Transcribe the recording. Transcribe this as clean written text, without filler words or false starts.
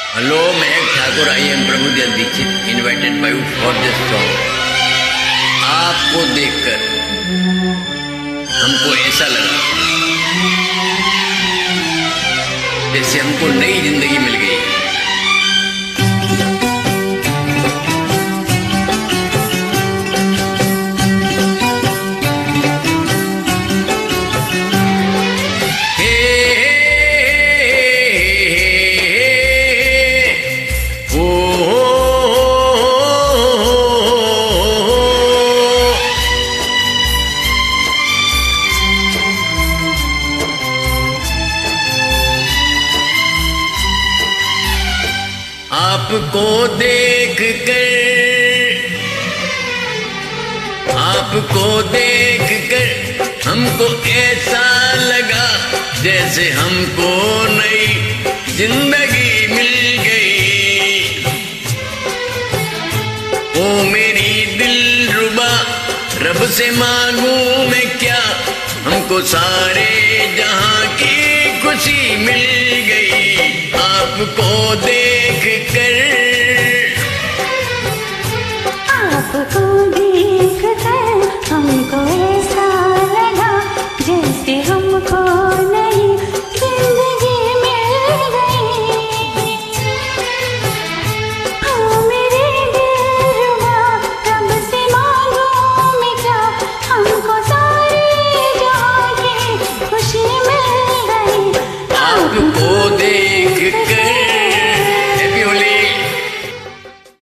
Hello, मैं Thakur, I am Prabhudev Dixit, invited by you for this song. आपको देखकर हमको ऐसा लगा जैसे हमको नई जिंदगी मिल गई। आपको देख कर हमको ऐसा लगा जैसे हमको नई जिंदगी मिल गई। ओ मेरी दिलरुबा, रब से मांगूं मैं क्या, हमको सारे जहां की खुशी मिल गई। आपको